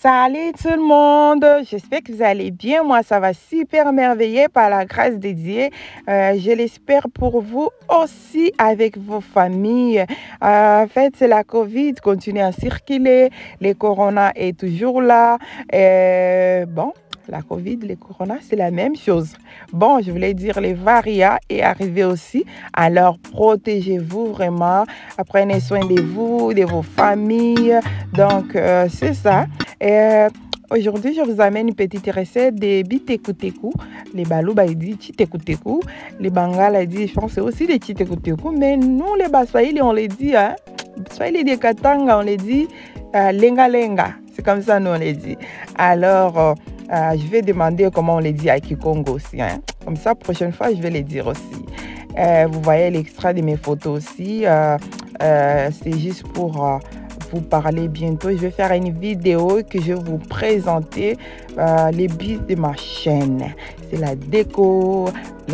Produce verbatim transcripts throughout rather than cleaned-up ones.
Salut tout le monde, j'espère que vous allez bien. Moi, ça va super merveilleux par la grâce de Dieu. Euh, je l'espère pour vous aussi avec vos familles. Euh, en fait, c'est la Covid continue à circuler. Le corona est toujours là. Euh, bon, la Covid, le corona, c'est la même chose. Bon, je voulais dire, les variants est arrivé aussi. Alors, protégez-vous vraiment. Prenez soin de vous, de vos familles. Donc, euh, c'est ça. Et euh, aujourd'hui, je vous amène une petite recette de bitekuteku. Les Balouba, ils disent chitekuteku. Les Bangala, ils disent, je pense, c'est aussi des chitekuteku. Mais nous, les Baswahili, on les dit, hein. Swahili des Katanga, on les dit euh, lenga lenga. C'est comme ça, nous, on les dit. Alors, euh, euh, je vais demander comment on les dit à Kikongo aussi. Hein. Comme ça, prochaine fois, je vais les dire aussi. Euh, vous voyez l'extrait de mes photos aussi. Euh, euh, c'est juste pour... Euh, vous parler bientôt. Je vais faire une vidéo que je vais vous présenter euh, les buts de ma chaîne. C'est la déco,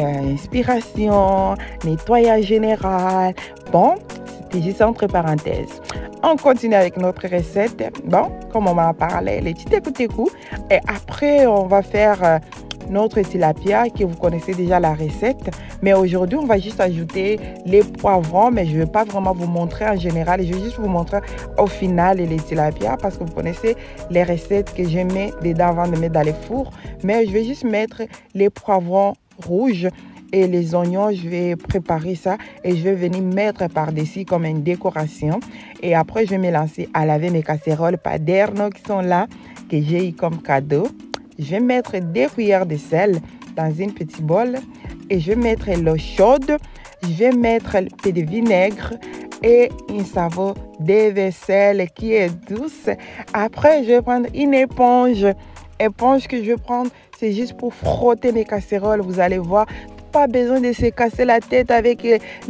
l'inspiration, nettoyage général. Bon, c'était juste entre parenthèses. On continue avec notre recette. Bon, comme on m'a parlé, les chitekuteku. Et après, on va faire... Euh, notre tilapia que vous connaissez déjà la recette, mais aujourd'hui on va juste ajouter les poivrons, mais je ne vais pas vraiment vous montrer en général, je vais juste vous montrer au final les tilapia parce que vous connaissez les recettes que je mets dedans avant de mettre dans les fours, mais je vais juste mettre les poivrons rouges et les oignons. Je vais préparer ça et je vais venir mettre par-dessus comme une décoration, et après je vais me lancer à laver mes casseroles Paderno qui sont là, que j'ai eu comme cadeau. Je vais mettre deux cuillères de sel dans une petite bol et je vais mettre l'eau chaude. Je vais mettre un peu de vinaigre et un savon de vaisselle qui est douce. Après, je vais prendre une éponge. Éponge que je vais prendre, c'est juste pour frotter mes casseroles. Vous allez voir, pas besoin de se casser la tête avec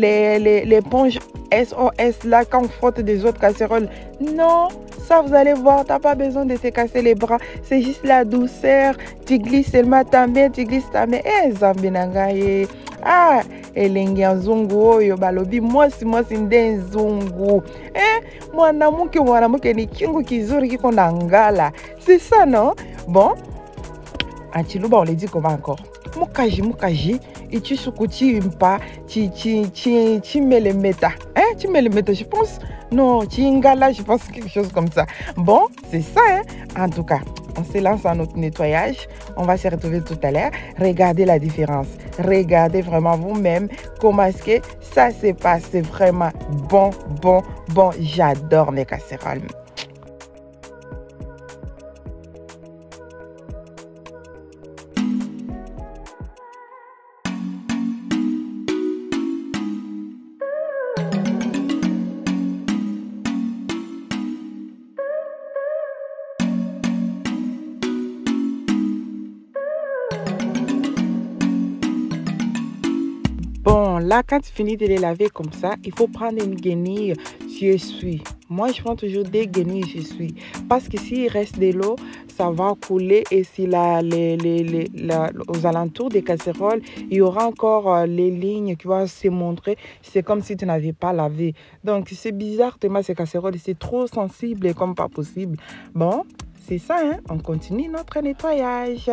l'éponge S O S là quand on frotte des autres casseroles. Non, ça vous allez voir, t'as pas besoin de te casser les bras. C'est juste la douceur. Tu glisses seulement ta main, tu glisses ta main. Eh, Zambinangaye. Ah, elengi ya nzungu oyo balobi mwasi mwasi nde nzungu. Eh, mwanamke mwanamke ni kingu kizuri kiko na ngala. C'est ça, non? Bon, en Chiluba, on le dit comment encore? Mukaji, mukaji, et tu soukuti pas, tu, tu, tu, tu mets les méta. Hein, tu mets les méta, je pense. Non, tu ingala, je pense quelque chose comme ça. Bon, c'est ça, hein. En tout cas, on se lance dans notre nettoyage. On va se retrouver tout à l'heure. Regardez la différence. Regardez vraiment vous-même comment est-ce que ça se passe. C'est vraiment bon, bon, bon. J'adore mes casseroles. Bon, là, quand tu finis de les laver comme ça, il faut prendre une guenille, tu essuies. Moi, je prends toujours des guenilles, je suis. Parce que s'il reste de l'eau, ça va couler. Et si la, les, les, les, la, aux alentours des casseroles, il y aura encore euh, les lignes qui vont se montrer. C'est comme si tu n'avais pas lavé. Donc, c'est bizarre, tellement ces casseroles, c'est trop sensible et comme pas possible. Bon, c'est ça, hein? On continue notre nettoyage.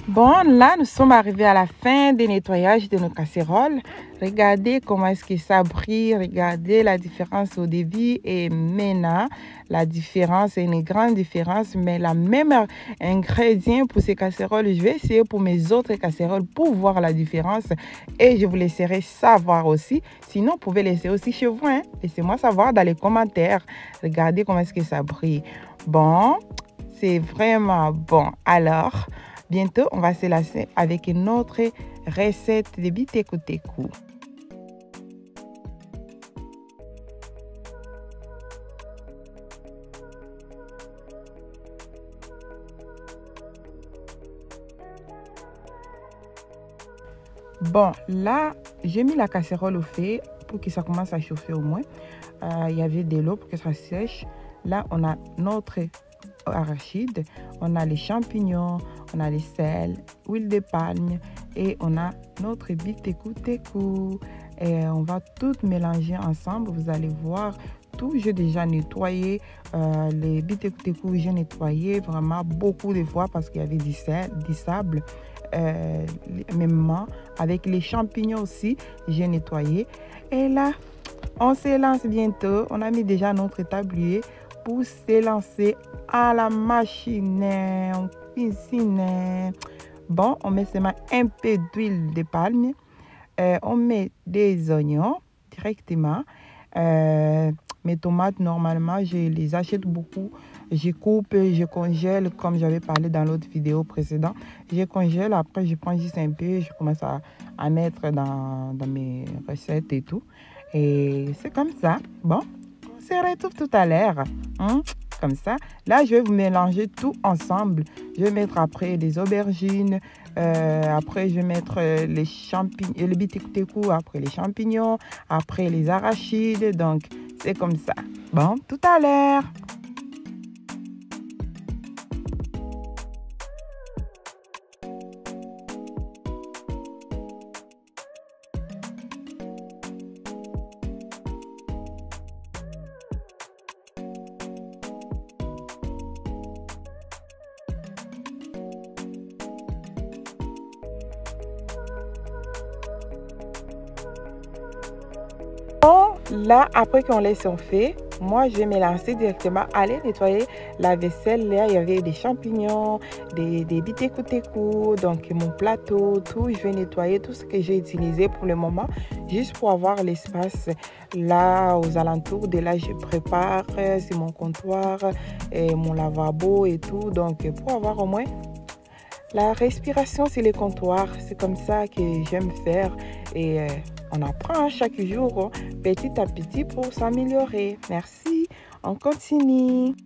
Bon, là, nous sommes arrivés à la fin du nettoyage de nos casseroles. Regardez comment est-ce que ça brille. Regardez la différence au début et maintenant. La différence est une grande différence, mais la même ingrédient pour ces casseroles. Je vais essayer pour mes autres casseroles pour voir la différence et je vous laisserai savoir aussi. Sinon, vous pouvez laisser aussi chez vous. Hein? Laissez-moi savoir dans les commentaires. Regardez comment est-ce que ça brille. Bon, c'est vraiment bon. Alors... bientôt, on va se lancer avec une autre recette de biteku-teku. Bon, là, j'ai mis la casserole au feu pour que ça commence à chauffer au moins. Euh, il y avait de l'eau pour que ça sèche. Là, on a notre arachide, on a les champignons, on a les sels, huile de palme et on a notre biteku-teku. Et on va tout mélanger ensemble. Vous allez voir, tout j'ai déjà nettoyé. Euh, les biteku-teku, j'ai nettoyé vraiment beaucoup de fois parce qu'il y avait du, sel, du sable. Euh, même avec les champignons aussi, j'ai nettoyé. Et là, on se lance bientôt. On a mis déjà notre tablier pour se lancer à la machine. On cuisine. Bon, on met seulement un peu d'huile de palme. Euh, on met des oignons directement. Euh, mes tomates, normalement, je les achète beaucoup. Je coupe, je congèle, comme j'avais parlé dans l'autre vidéo précédente. Je congèle, après je prends juste un peu, je commence à, à mettre dans, dans mes recettes et tout. Et c'est comme ça. Bon, on se retrouve tout à l'heure. Hein? Comme ça. Là, je vais vous mélanger tout ensemble. Je vais mettre après les aubergines. Euh, après, je vais mettre les champignons, le biteku-teku, après les champignons, après les arachides. Donc, c'est comme ça. Bon, tout à l'heure. Là, après qu'on laisse fait, moi, je vais me lancer directement à aller nettoyer la vaisselle. Là, il y avait des champignons, des, des biteku-teku, donc mon plateau, tout. Je vais nettoyer tout ce que j'ai utilisé pour le moment, juste pour avoir l'espace là aux alentours. De là, je prépare, c'est mon comptoir, et mon lavabo et tout. Donc, pour avoir au moins la respiration sur les comptoirs, c'est comme ça que j'aime faire. Et euh, on apprend chaque jour, petit à petit, pour s'améliorer. Merci, on continue.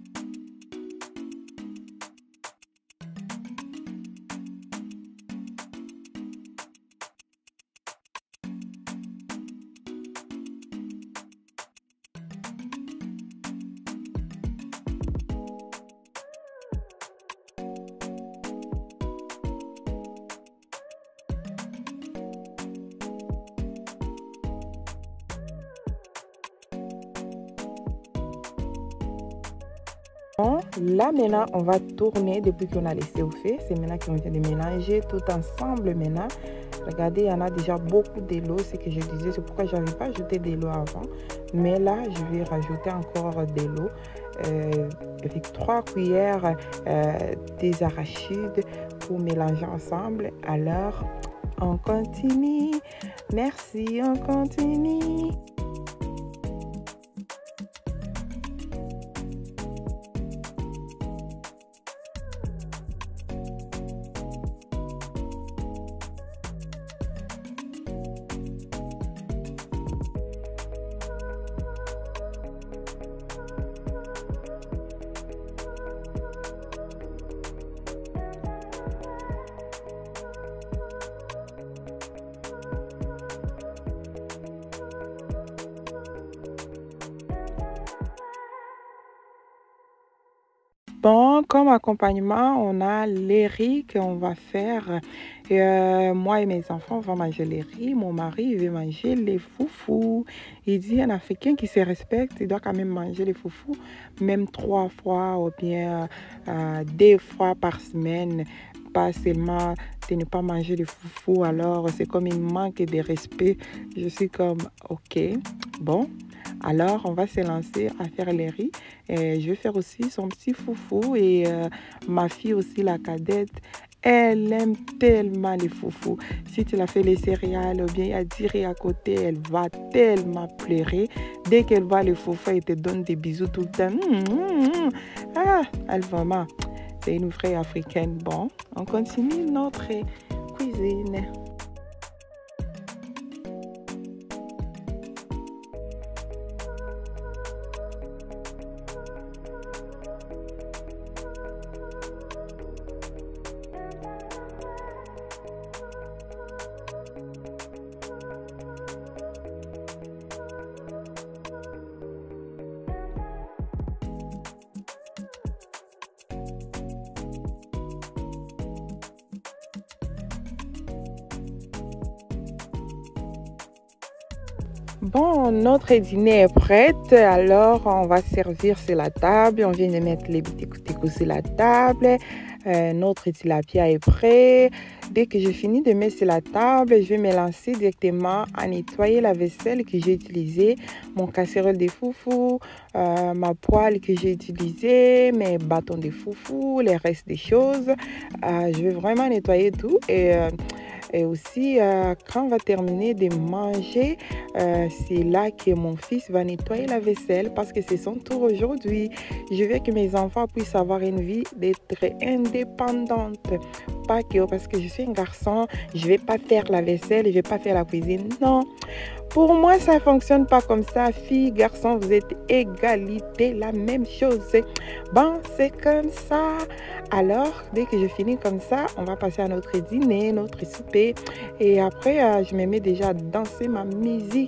Bon, là maintenant on va tourner depuis qu'on a laissé au feu. C'est maintenant qu'on vient de mélanger tout ensemble maintenant. Regardez, il y en a déjà beaucoup de l'eau, c'est que je disais, c'est pourquoi je n'avais pas ajouté de l'eau avant. Mais là, je vais rajouter encore de l'eau euh, avec trois cuillères euh, des arachides pour mélanger ensemble. Alors, on continue. Merci, on continue. Bon, comme accompagnement, on a les riz qu'on va faire. Et, euh, moi et mes enfants, on va manger les riz. Mon mari, il veut manger les foufous. Il dit, un Africain qui se respecte, il doit quand même manger les foufous, même trois fois ou bien euh, deux fois par semaine. pas seulement de ne pas manger le foufou, alors c'est comme un manque de respect. Je suis comme, ok, bon, alors on va se lancer à faire les riz. Et je vais faire aussi son petit foufou et euh, ma fille aussi, la cadette, elle aime tellement les foufous. Si tu l'as fait les céréales ou bien à dire à côté, elle va tellement pleurer. Dès qu'elle voit le foufou, elle te donne des bisous tout le temps. Mmh, mmh, mmh. Ah, elle vraiment, c'est une vraie africaine. Bon, on continue notre cuisine. Bon, notre dîner est prêt. Alors, on va servir sur la table. On vient de mettre les petits coups sur la table. Euh, notre tilapia est prêt. Dès que je finis de mettre sur la table, je vais me lancer directement à nettoyer la vaisselle que j'ai utilisée, mon casserole de foufou, euh, ma poêle que j'ai utilisée, mes bâtons de foufou, les restes des choses. Euh, je vais vraiment nettoyer tout et... Euh, Et aussi, euh, quand on va terminer de manger, euh, c'est là que mon fils va nettoyer la vaisselle parce que c'est son tour aujourd'hui. Je veux que mes enfants puissent avoir une vie d'être indépendante. Pas que parce que je suis un garçon, je ne vais pas faire la vaisselle, je ne vais pas faire la cuisine. Non. Pour moi, ça ne fonctionne pas comme ça. Filles, garçons, vous êtes égalité, la même chose. Bon, c'est comme ça. Alors, dès que je finis comme ça, on va passer à notre dîner, notre souper. Et après, euh, je me mets déjà à danser ma musique.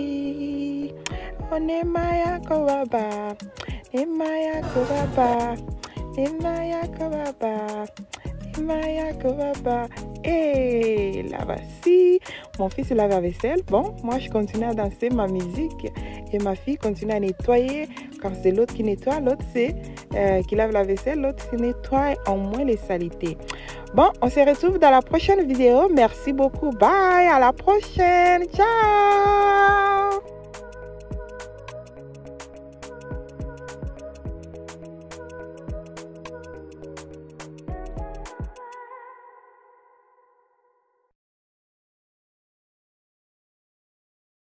On est Maya Kowaba. Et Maya Kowaba. Et Maya Kowaba. Maya Kowaba. Et là voici, mon fils lave la vaisselle. Bon, moi je continue à danser ma musique et ma fille continue à nettoyer. Quand c'est l'autre qui nettoie, l'autre c'est euh, qui lave la vaisselle, l'autre qui nettoie au moins les saletés. Bon, on se retrouve dans la prochaine vidéo. Merci beaucoup. Bye, à la prochaine. Ciao.